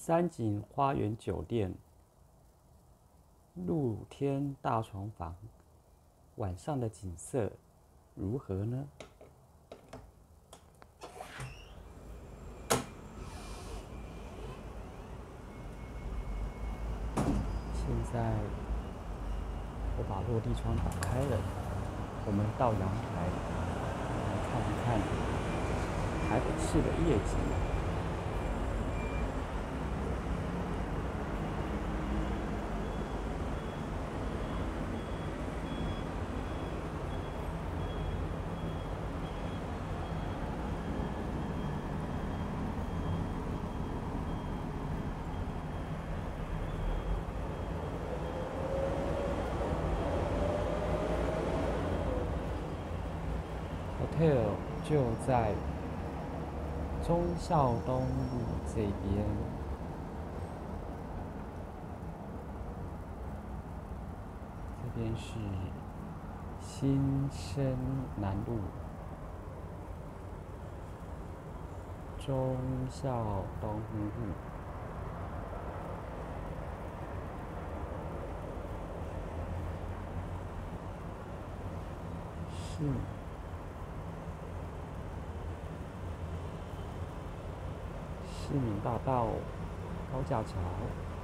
三井花园酒店露天大床房，晚上的景色如何呢？现在我把落地窗打开了，我们到阳台来看一看台北市的夜景。Hotel 就在忠孝东路这边，这边是新生南路，忠孝东路。市民大道高架桥。